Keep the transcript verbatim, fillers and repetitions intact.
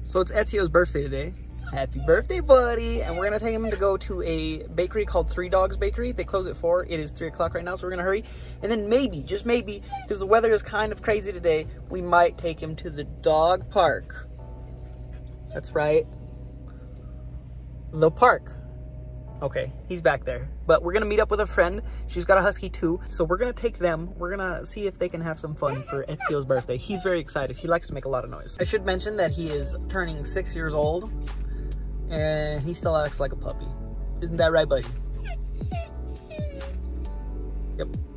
So it's Ezio's birthday today. Happy birthday, buddy! And we're gonna take him to go to a bakery called Three Dogs Bakery. They close at four. It is three o'clock right now, so we're gonna hurry. And then maybe, just maybe, because the weather is kind of crazy today, we might take him to the dog park. That's right. The park. Okay, he's back there. But we're gonna meet up with a friend. She's got a husky too. So we're gonna take them. We're gonna see if they can have some fun for Ezio's birthday. He's very excited. He likes to make a lot of noise. I should mention that he is turning six years old. And he still acts like a puppy. Isn't that right, buddy? Yep.